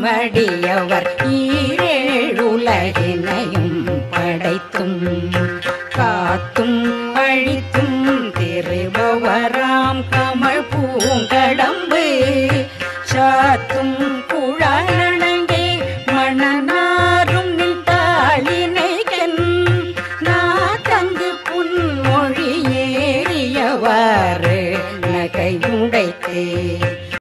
மடியவர் ஈரேழுலகினையும் படைத்தும் காத்தும் அழித்தும் திருபவராம் கமல் பூங்கடம்பு சாத்த